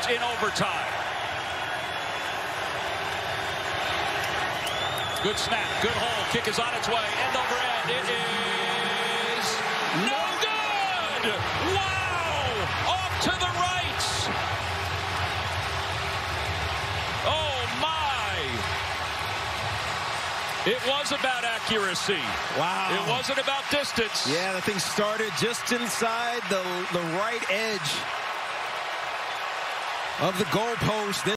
lost in overtime. Good snap, good hold. Kick is on its way. End over end. It is no good. Wow! Off to the right. Oh, my. It was about accuracy. Wow. It wasn't about distance. Yeah, the thing started just inside the right edge of the goalpost.